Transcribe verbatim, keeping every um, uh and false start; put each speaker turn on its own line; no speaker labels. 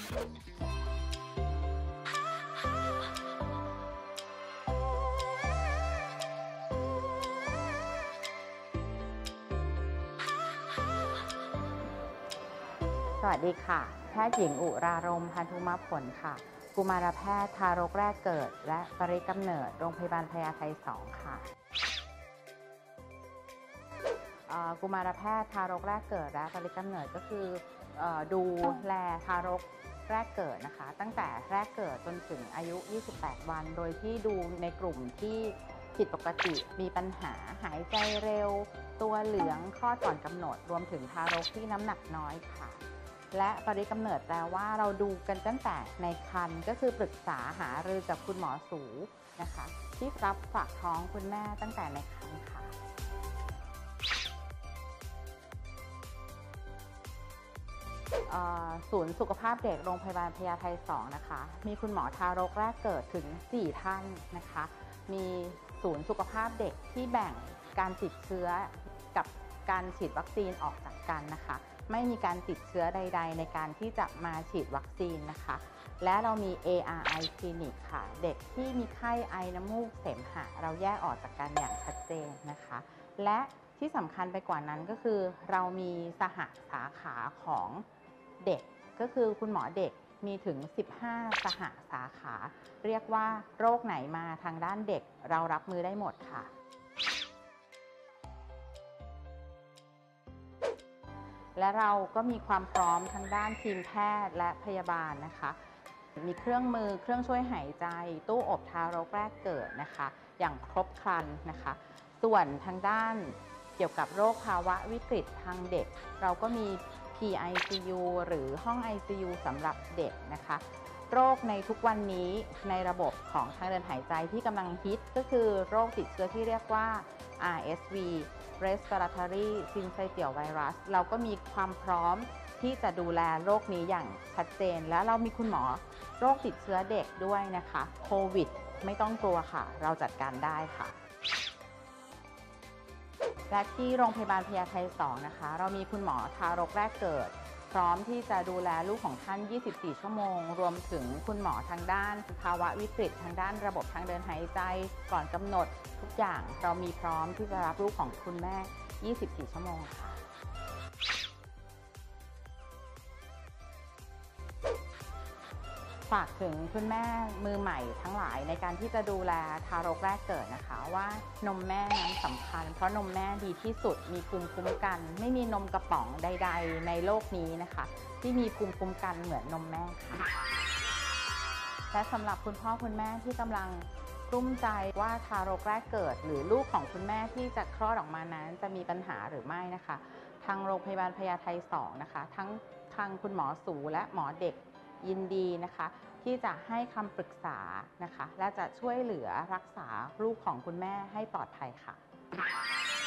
สวัสดีค่ะแพทย์หญิงอุรารมณ์พันธุมผลค่ะกุมารแพทย์ทารกแรกเกิดและปริกำเนิดโรงพยาบาลพญาไทสองค่ะกุมารแพทย์ทารกแรกเกิดและปริกำเนิดก็คือดูแลทารกแรกเกิดนะคะตั้งแต่แรกเกิดจนถึงอายุยี่สิบแปดวันโดยที่ดูในกลุ่มที่ผิดปกติมีปัญหาหายใจเร็วตัวเหลืองคลอดก่อนกำหนดรวมถึงทารกที่น้ำหนักน้อยค่ะและปริกำเนิดแปลว่าเราดูกันตั้งแต่ในครรภ์ก็คือปรึกษาหารือกับคุณหมอสูนะคะที่รับฝากท้องคุณแม่ตั้งแต่ในครรภ์ค่ะศูนย์สุขภาพเด็กโรงพยาบาลพญาไทสองนะคะมีคุณหมอทารกแรกเกิดถึงสี่ท่านนะคะมีศูนย์สุขภาพเด็กที่แบ่งการติดเชื้อกับการฉีดวัคซีนออกจากกันนะคะไม่มีการติดเชื้อใดๆในการที่จะมาฉีดวัคซีนนะคะและเรามี เอ อาร์ ไอ Clinic ค่ะเด็กที่มีไข้ไอน้ำมูกเสมหะเราแยกออกจากกันอย่างชัดเจนนะคะและที่สำคัญไปกว่านั้นก็คือเรามีสหสาขาของเด็กก็คือคุณหมอเด็กมีถึงสิบห้าสหสาขาเรียกว่าโรคไหนมาทางด้านเด็กเรารับมือได้หมดค่ะและเราก็มีความพร้อมทางด้านทีมแพทย์และพยาบาลนะคะมีเครื่องมือเครื่องช่วยหายใจตู้อบทารกแรกเกิดนะคะอย่างครบครันนะคะส่วนทางด้านเกี่ยวกับโรคภาวะวิกฤตทางเด็กเราก็มี พี ไอ ซี ยู หรือห้อง ไอ ซี ยู สำหรับเด็กนะคะโรคในทุกวันนี้ในระบบของทางเดินหายใจที่กำลังฮิตก็คือโรคติดเชื้อที่เรียกว่า อาร์ เอส วี Respiratory Syncytial Virus เราก็มีความพร้อมที่จะดูแลโรคนี้อย่างชัดเจนและเรามีคุณหมอโรคติดเชื้อเด็กด้วยนะคะโควิดไม่ต้องกลัวค่ะเราจัดการได้ค่ะและที่โรงพยาบาลพญาไทสองนะคะเรามีคุณหมอทารกแรกเกิดพร้อมที่จะดูแลลูกของท่านยี่สิบสี่ชั่วโมงรวมถึงคุณหมอทางด้านภาวะวิกฤตทางด้านระบบทางเดินหายใจก่อนกำหนดทุกอย่างเรามีพร้อมที่จะรับลูกของคุณแม่ยี่สิบสี่ชั่วโมงค่ะฝากถึงคุณแม่มือใหม่ทั้งหลายในการที่จะดูแลทารกแรกเกิดนะคะว่านมแม่นั้นสำคัญเพราะนมแม่ดีที่สุดมีภูมิคุ้มกันไม่มีนมกระป๋องใดๆในโลกนี้นะคะที่มีภูมิคุ้มกันเหมือนนมแม่ค่ะและสำหรับคุณพ่อคุณแม่ที่กำลังกลุ้มใจว่าทารกแรกเกิดหรือลูกของคุณแม่ที่จะคลอดออกมานั้นจะมีปัญหาหรือไม่นะคะทางโรงพยาบาลพญาไทสองนะคะทั้งทางคุณหมอสูและหมอเด็กยินดีนะคะที่จะให้คำปรึกษานะคะและจะช่วยเหลือรักษาลูกของคุณแม่ให้ปลอดภัยค่ะ